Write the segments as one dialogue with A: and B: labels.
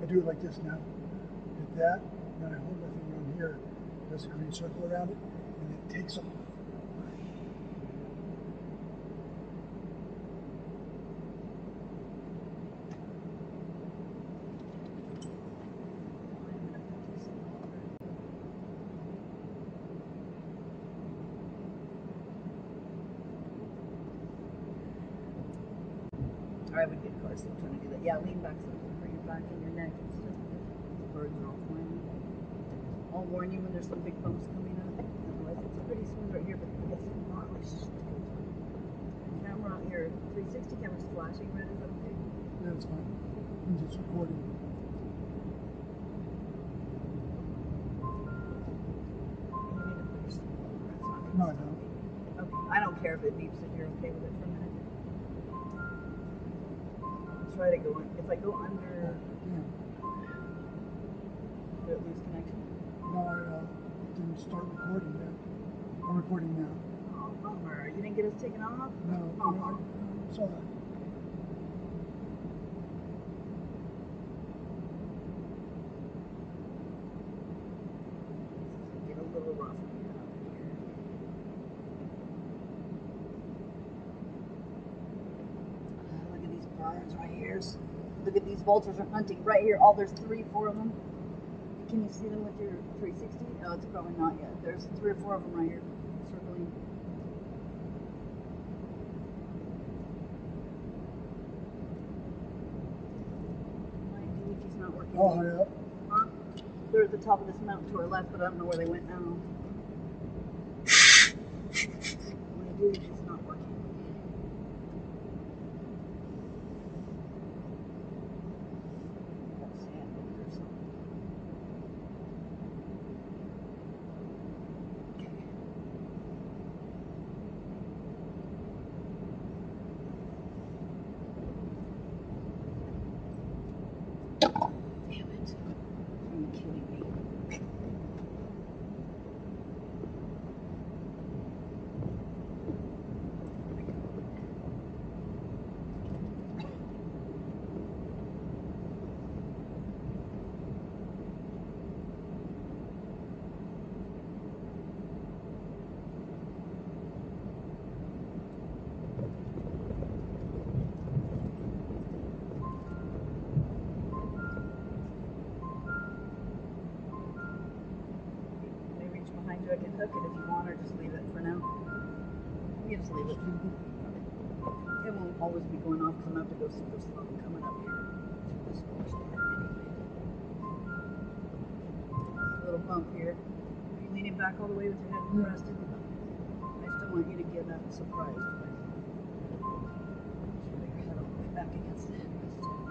A: I do it like this now. Hit that, then I hold my finger on here, there's a green circle around it, and it takes off.
B: I would get close. I'm trying to do that. Yeah, lean back so you can bring your back and your neck and stuff. The birds are all flying. I'll warn you when there's some big bumps coming up. Otherwise, it's pretty smooth right here, but it's not like camera. Your 360 camera's flashing red. Is that okay?
A: Yeah, it's fine. I'm just recording.
B: You need to put your seatbelt on. That's not good.
A: No, I don't.
B: Okay, I don't care if it beeps if you're okay with it for a minute. Try to go in. If I go under,
A: Yeah.
B: did it lose connection?
A: No, I didn't start recording yet. I'm recording now.
B: Oh, bummer. You didn't get us taken off?
A: No,
B: Oh.
A: I saw that.
B: Get a little rough. Look at these birds right here. Look at these vultures are hunting right here. Oh, there's 3, 4 of them. Can you see them with your 360? Oh, it's probably not yet. There's 3 or 4 of them right here circling. My DVT's not working.
A: Oh, hurry up.
B: Huh? They're at the top of this mountain to our left, but I don't know where they went now. My DVT's not working. I can hook it if you want, or just leave it for now. You just leave it. It won't always be going off because I'm going to have to go super slow coming up here through this forest anyway. A little bump here. Are you leaning back all the way with your head rested? I just don't want you to get surprised. Put your head all the way back against the headrest.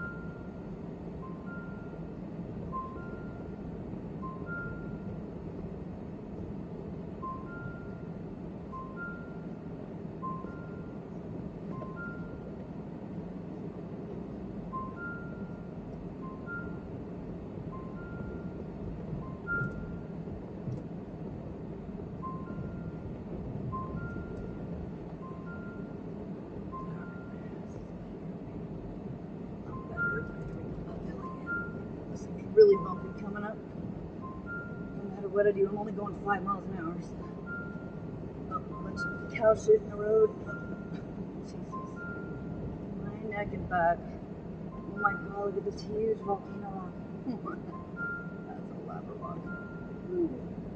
B: Really bumpy coming up. No matter what I do, I'm only going 5 miles an hour. So. Oh, a bunch of cow shit in the road. Oh, Jesus. My neck and back. Oh my god, look at this huge volcano rock. That's a lava rock. Ooh.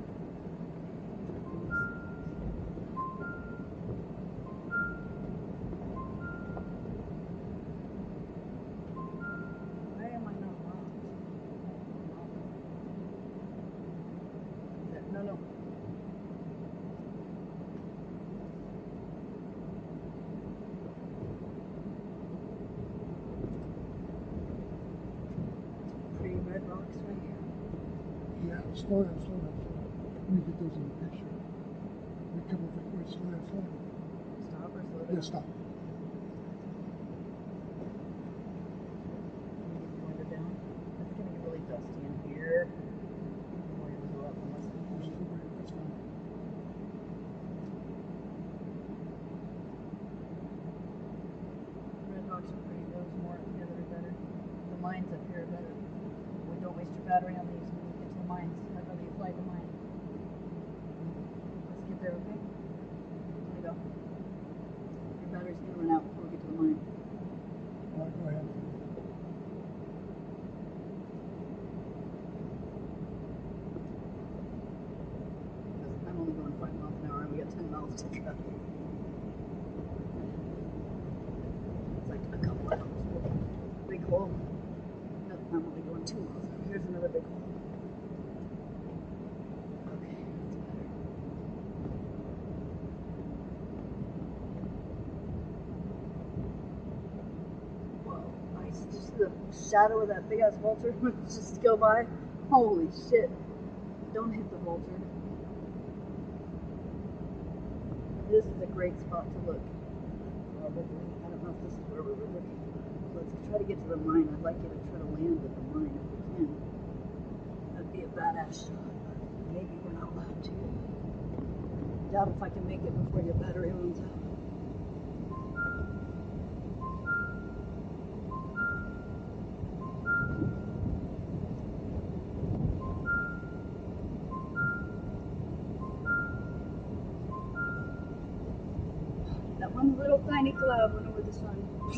B: No. Pretty red rocks right here.
A: Yeah, slow down. Let me get those in the picture. We come over here, slow down.
B: Stop or slow down?
A: Yeah, stop.
B: Wind it down. It's going to get really dusty in here.
A: That's fine.
B: Red rocks are pretty. Those more up here that are better. The mines up here are better. battery on these when we get to the mines. I'd rather you fly the mine. Let's get there, okay? There you go. Your battery's gonna run out before we get to the mine.
A: All right, go ahead.
B: I'm only going 5 miles an hour and we got 10 miles to go. It's like a couple of big hole. No, I'm only going 2 miles. Here's another big hole. Okay, that's better. Whoa, nice. Did you see the shadow of that big ass vulture just go by? Holy shit. Don't hit the vulture. This is a great spot to look. Probably. I don't know if this is where we were looking. Let's try to get to the mine. I'd like you to try to land at the mine if we can. That'd be a badass shot. Maybe we're not allowed to. Doubt if I can make it before your battery runs out. That one little tiny cloud went over the sun.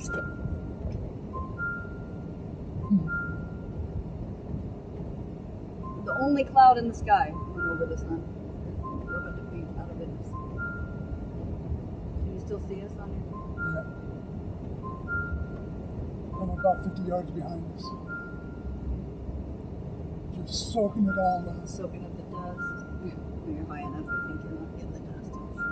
B: The only cloud in the sky went over the sun. We're about to be out of business. Can you still see us on here?
A: Yeah. I'm about 50 yards behind us. Just soaking it all up.
B: Soaking up the dust. When you're high enough, I think you're not getting the dust.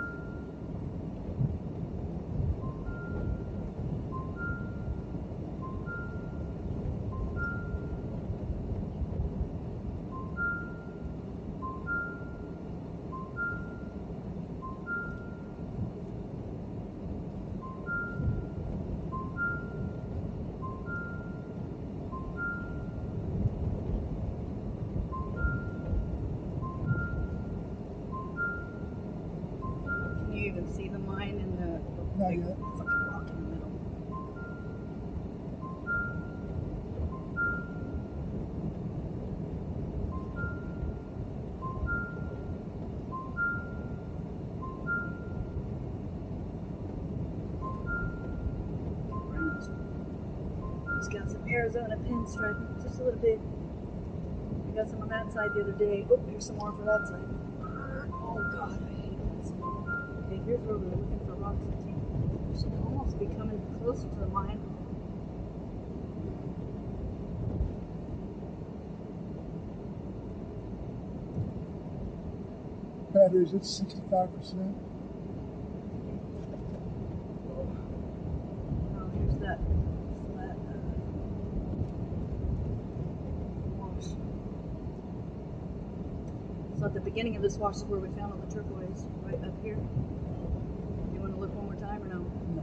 B: Can you even see the mine in the
A: Not
B: big
A: yet.
B: fucking rock in the middle? It's got some Arizona pinstriping, just a little bit. I got some on that side the other day. Oh, here's some more for that side. Oh god, I hate that smell. Okay, here's where we were looking for rocks. I think we should almost be coming closer to the mine.
A: Battery's at 65%.
B: Oh, here's that flat wash. So at the beginning of this wash is where we found all the turquoise, right up here. You want to look one more time or no?
A: No.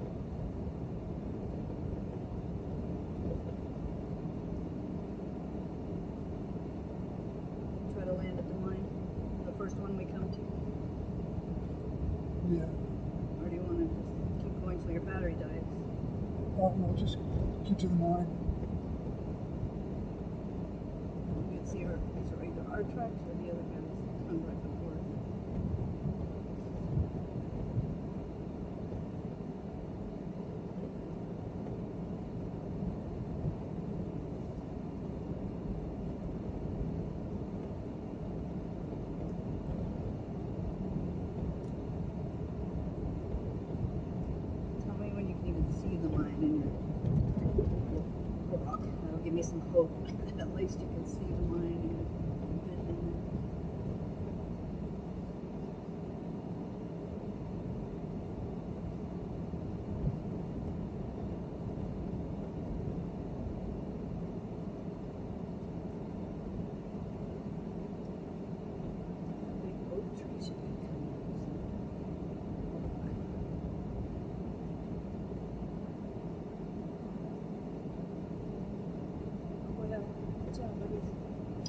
B: Try to land at the mine, the first one we come to.
A: Yeah.
B: Or do you want to just keep going till your battery dies?
A: Oh, no, just get to the mine.
B: You can see these are either our tracks or the other guys come back and forth. Tell me when you can even see the mine in your rock. That'll give me some hope. At least you can see the mine and your vision. Big oak tree should be coming. Oh yeah, good job, buddies.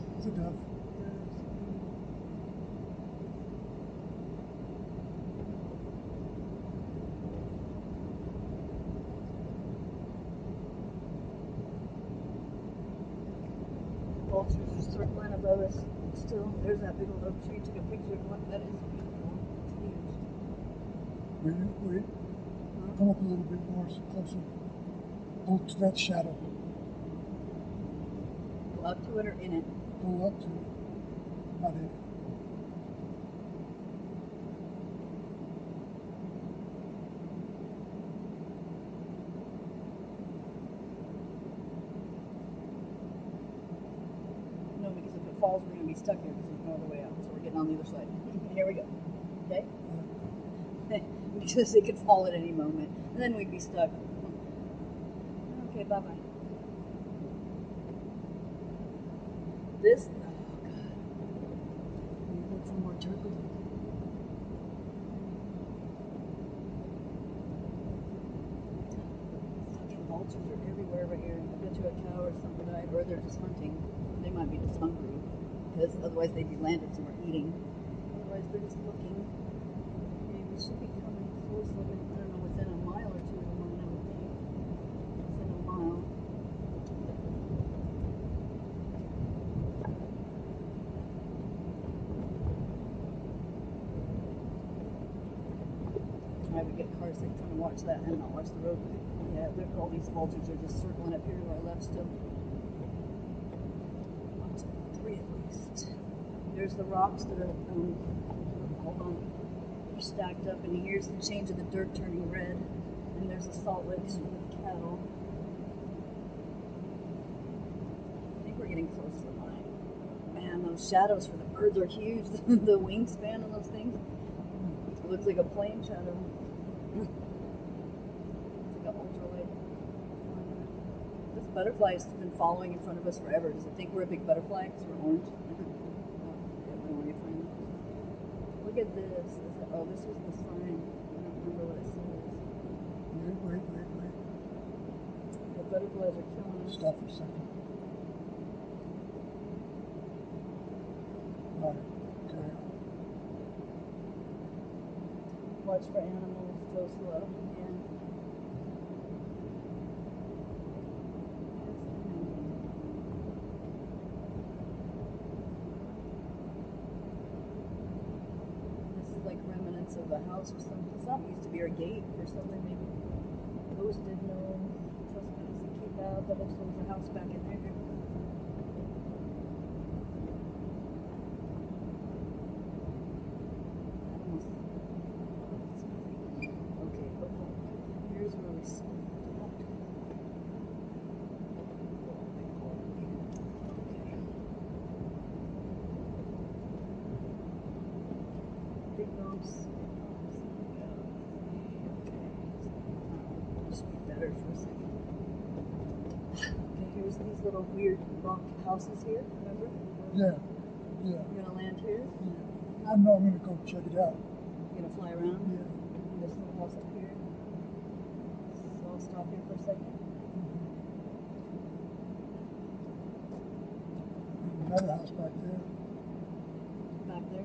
B: vultures are circling above us. Still, there's that big old oak tree. Took a picture of what that is. Beautiful. It's huge.
A: Wait. Come up a little bit more, closer. Go to that shadow.
B: Go up to it or in it?
A: Go up to it. Not in it.
B: No, because if it falls, we're going to be stuck there because there's no other way out. So we're getting on the other side. Here we go. Okay? Because it could fall at any moment. And then we'd be stuck. Okay, bye-bye. This, oh god. Look for more turtle. Fucking vultures are everywhere right here. I bet you a cow or something died, or they're just hunting. They might be just hungry, because otherwise they'd be landed somewhere eating. Otherwise they're just looking. Okay, we should be coming close, I don't know, within a mile or two of mine, I would think. Within a mile. I would get car sick trying to watch that and not watch the road. Yeah, all these vultures are just circling up here to our left still. Three at least. There's the rocks that are, hold on, they're stacked up, and here's the change of the dirt turning red, and there's the salt licks from the cattle. I think we're getting close to the line. Man, those shadows for the birds are huge. The wingspan on those things. It looks like a plane shadow. It's like an ultralight. This butterfly has been following in front of us forever. Does it think we're a big butterfly because we're orange? Look at this. Oh, this was the sign. I don't remember what it says.
A: Wait.
B: The butterflies are killing us.
A: Stop for a second. Alright, carry on.
B: Watch for animals. Go slow. Yeah. Of a house or something. It's not used to be our gate or something, maybe posted no trespassing, keep out, but there's a house back in there. Okay, here's where we see big bumps. For a second. Okay, here's these little weird rock houses here, remember?
A: Yeah.
B: You're gonna land here?
A: Yeah. I know I'm gonna go check it out.
B: You're gonna fly around?
A: Yeah.
B: This little house up here. So I'll stop here for a second.
A: Another house back there.
B: Back there?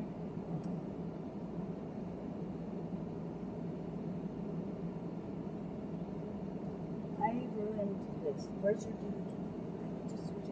B: I ruined this. Where's your dude? Just switch it.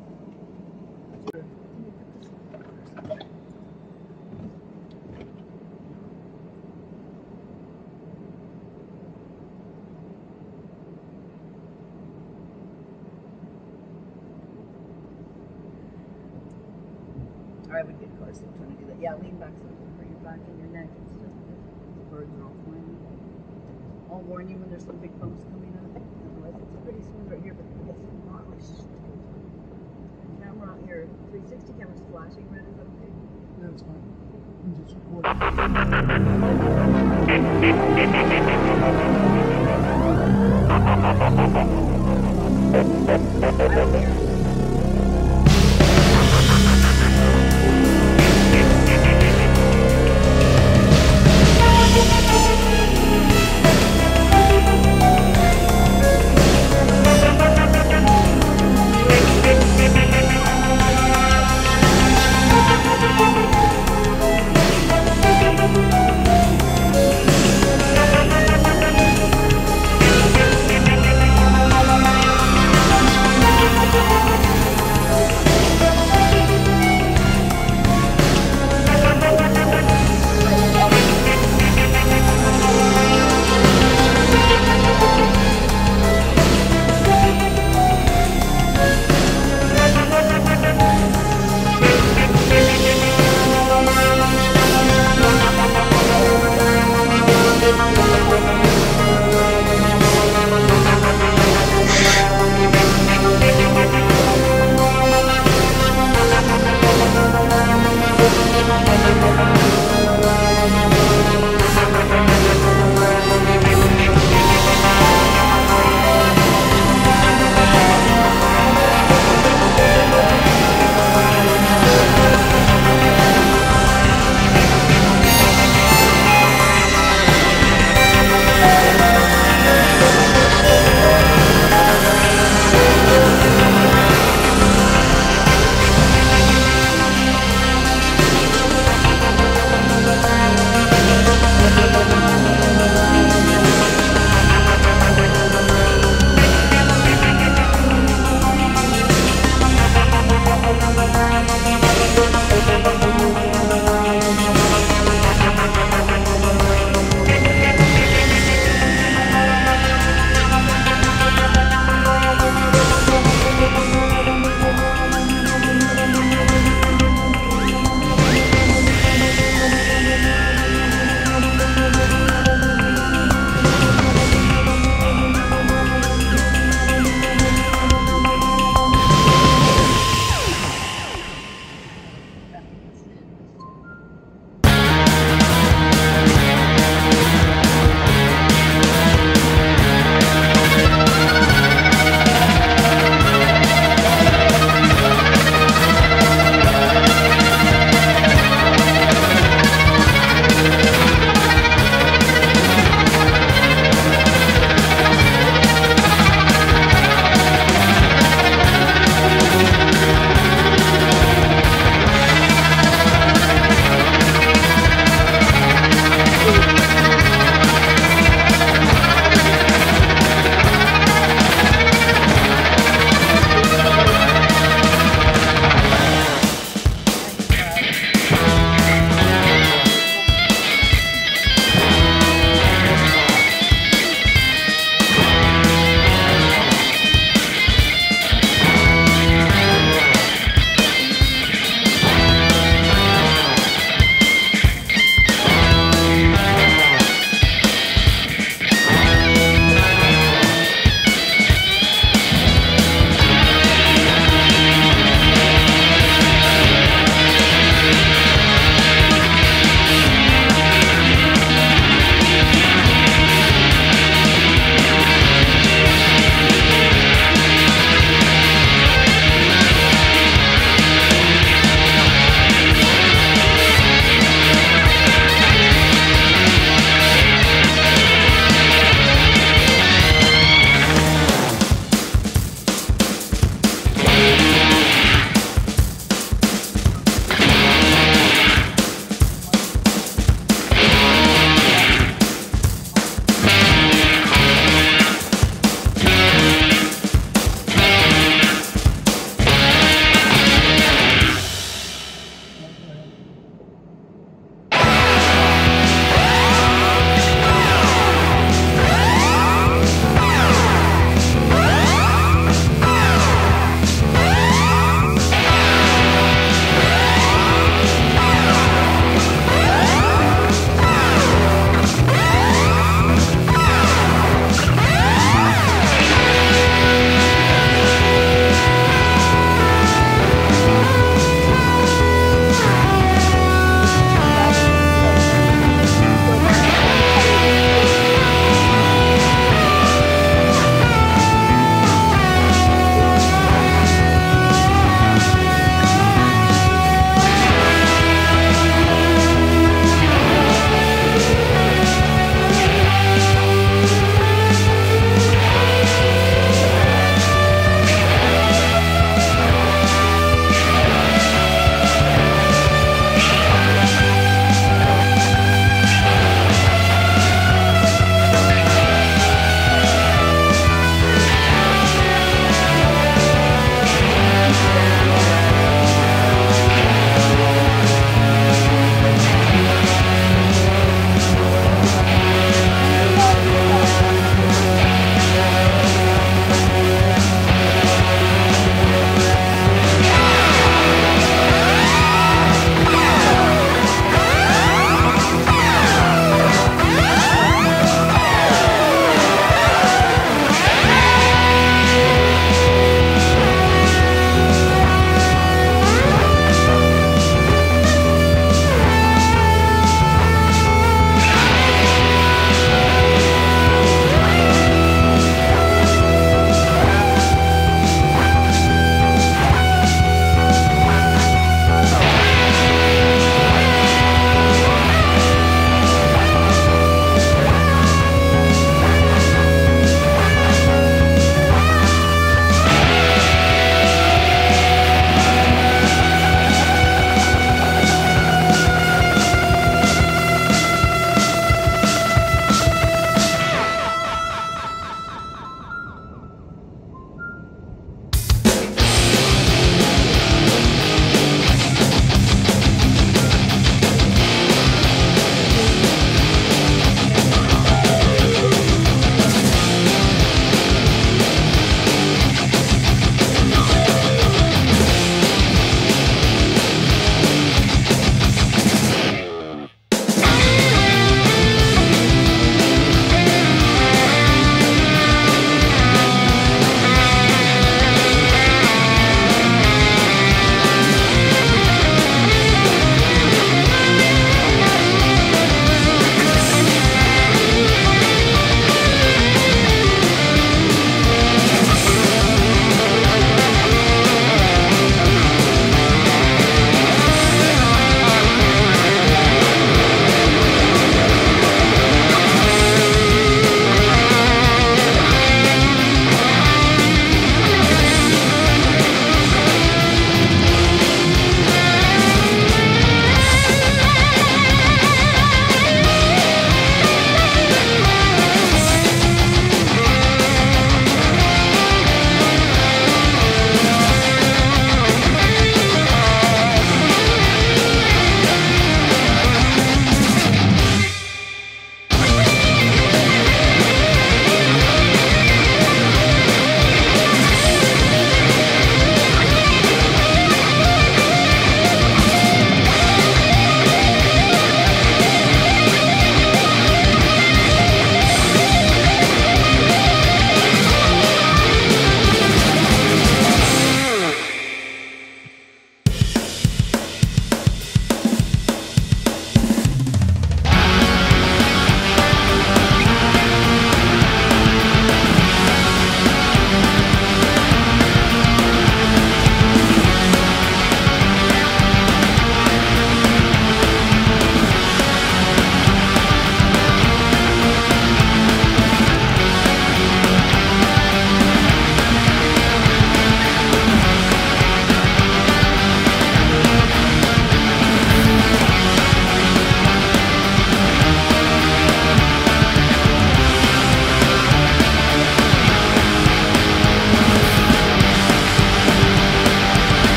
B: I would get car sick trying to do that. Yeah, lean back so for your back and your neck. It's just the birds are all flying. I'll warn you when there's some big bumps coming up. Otherwise, it's pretty smooth right here, but it's not like shit. Camera, your 360 camera's flashing red. Is that okay?
A: Yeah, it's fine. I'm just recording.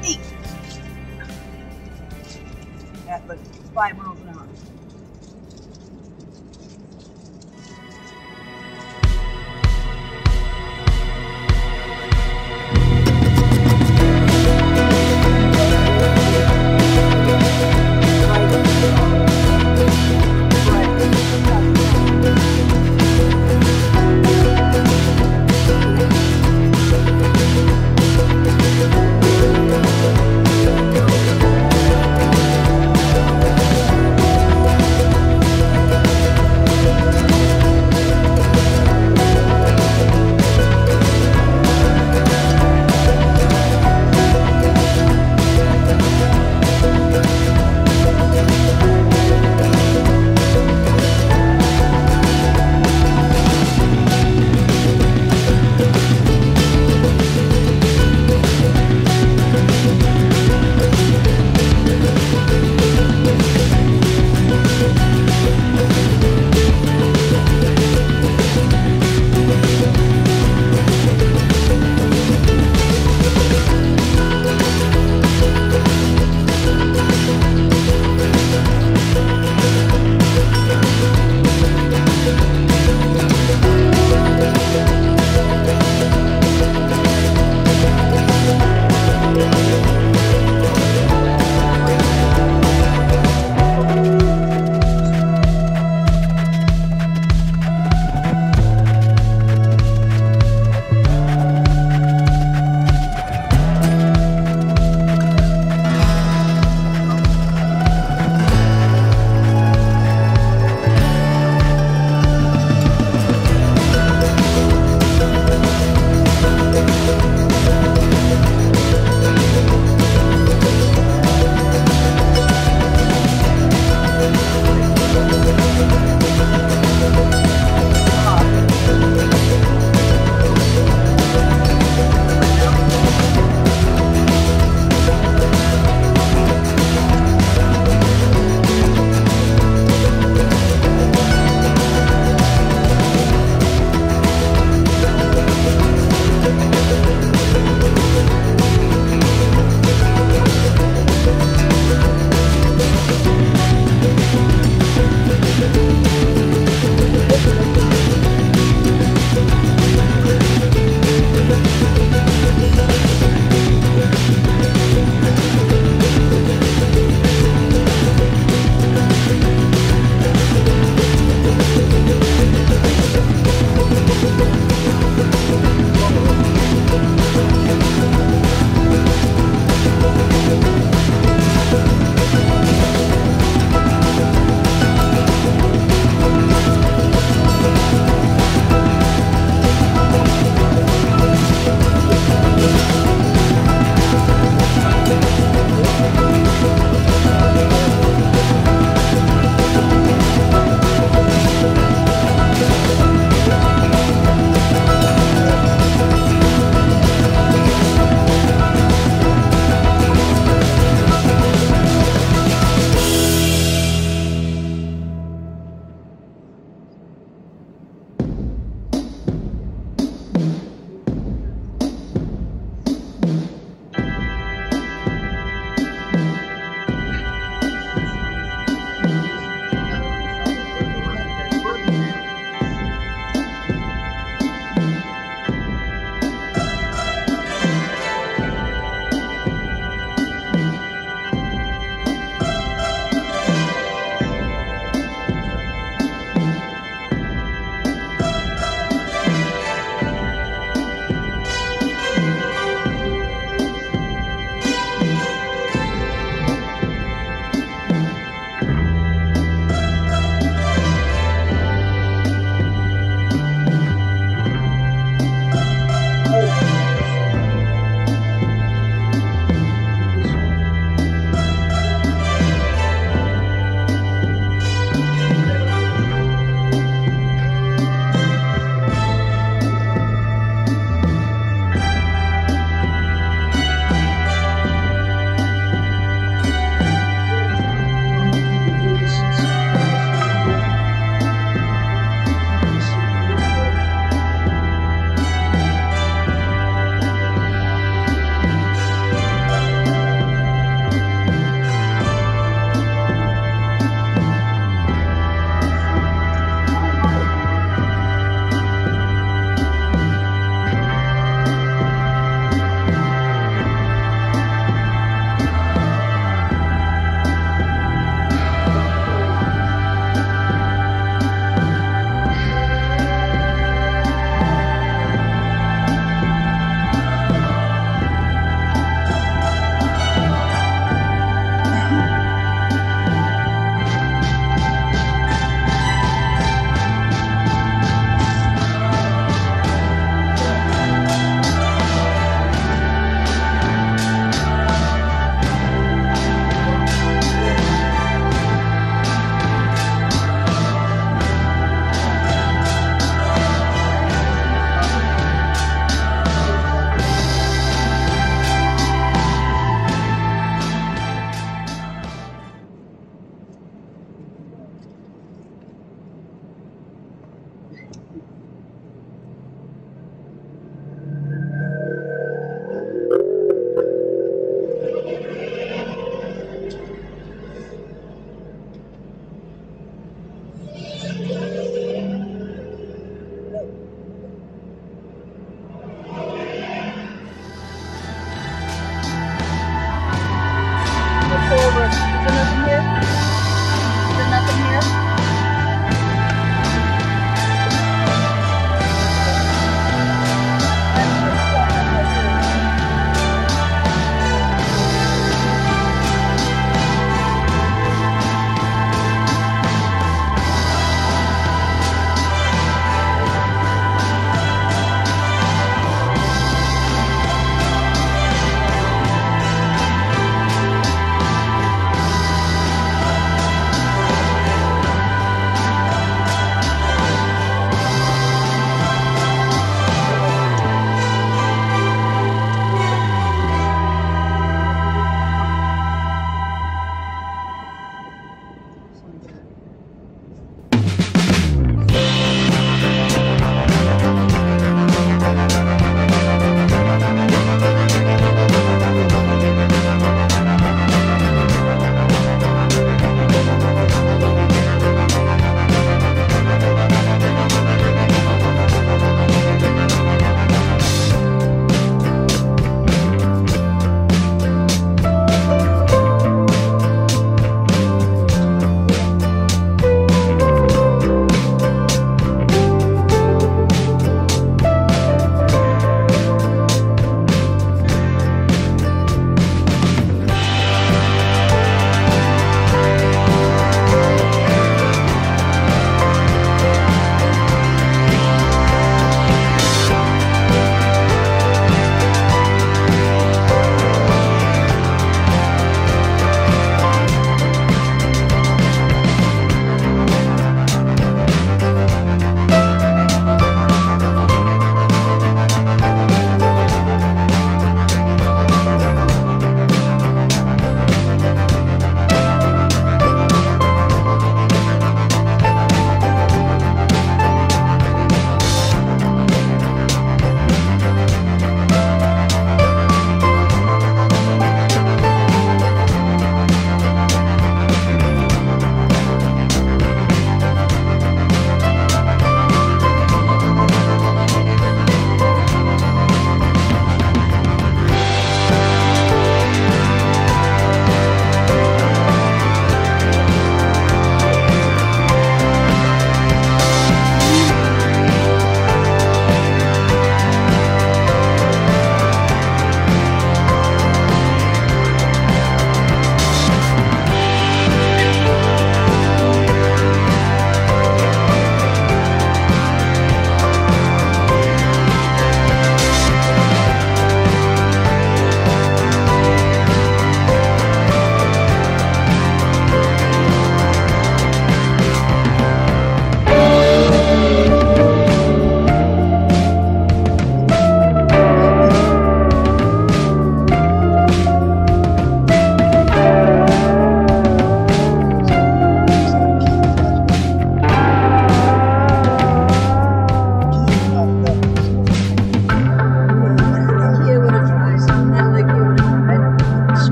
B: 8. At like 5 miles an hour. nothing here? Is there nothing here?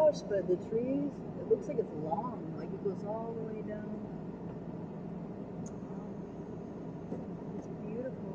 B: gosh, but the trees, it looks like it's long. Like it goes all the way down. It's beautiful.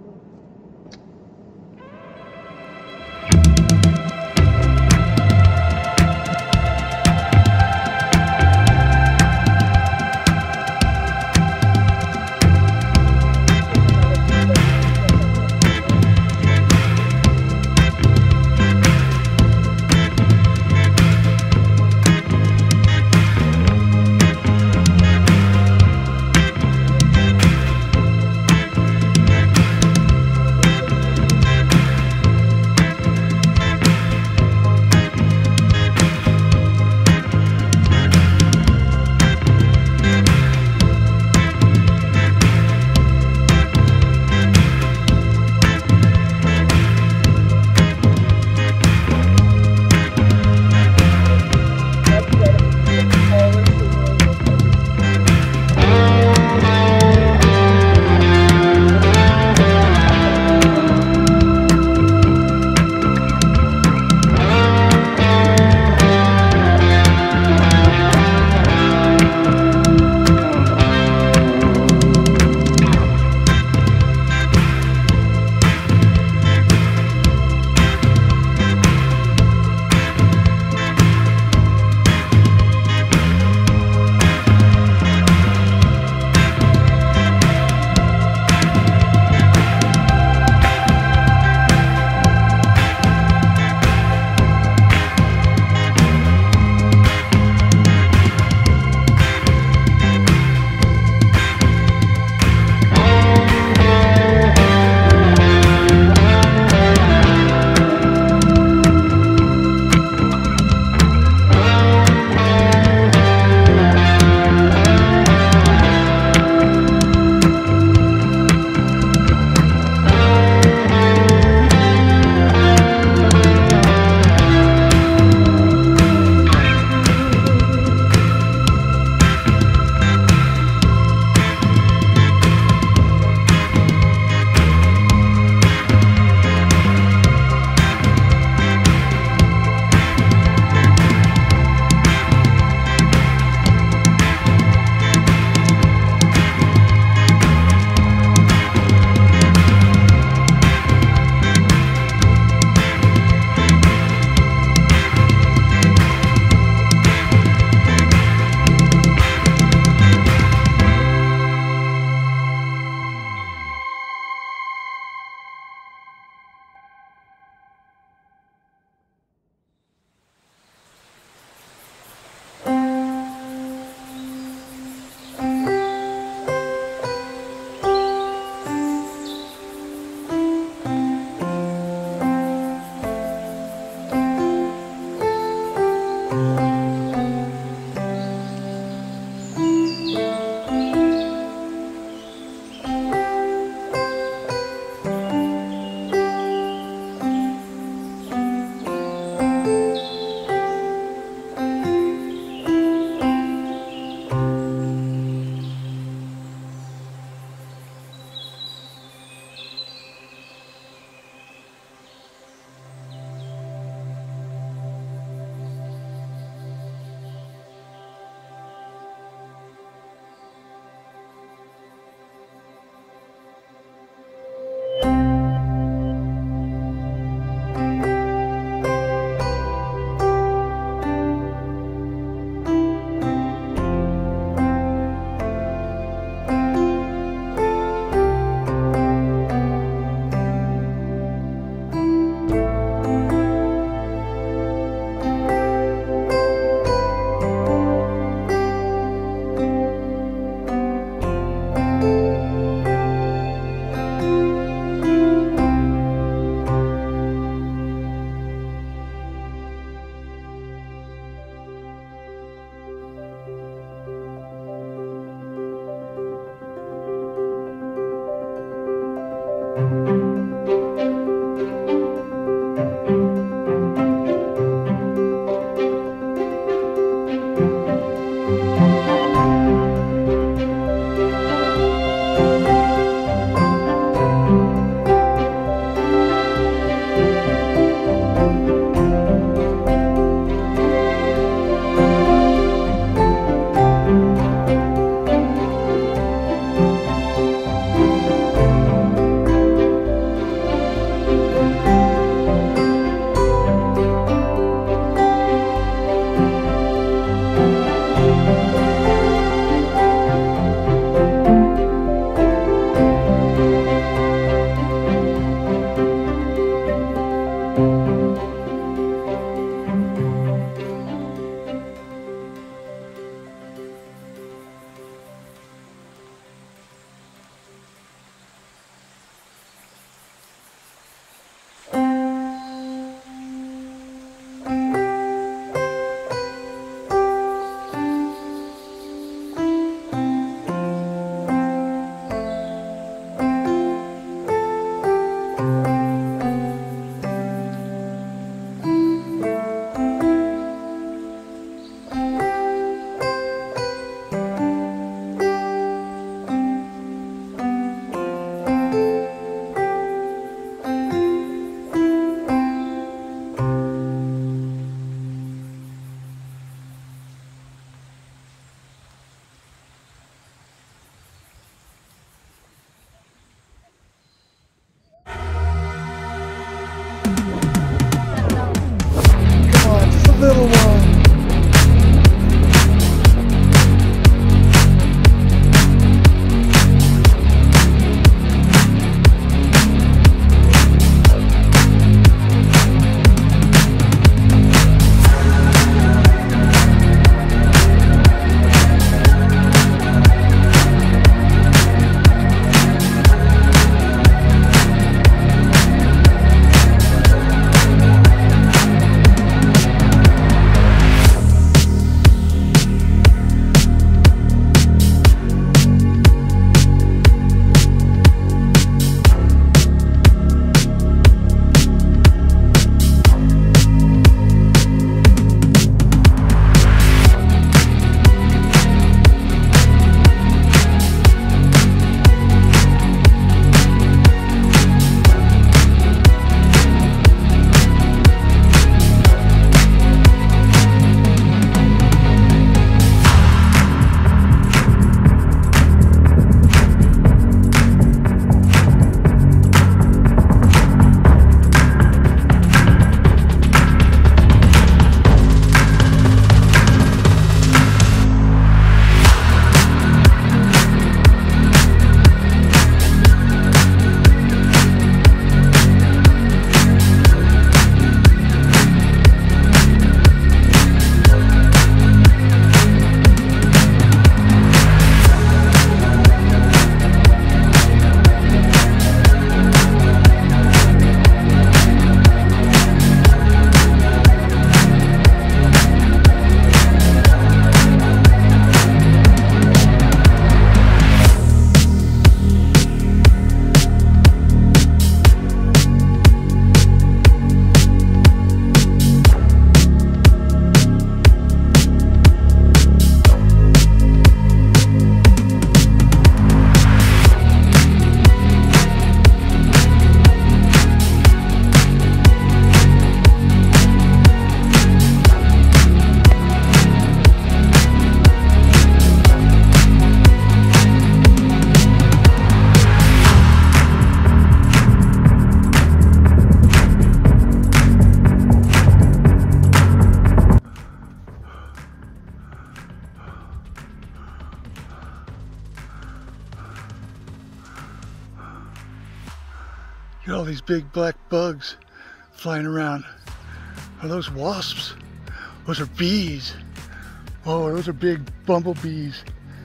A: these big black bugs flying around. Are those wasps? Those are bees. Oh, those are big bumblebees.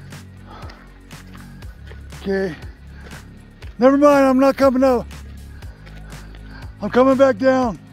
A: Okay. Never mind, I'm not coming up. I'm coming back down.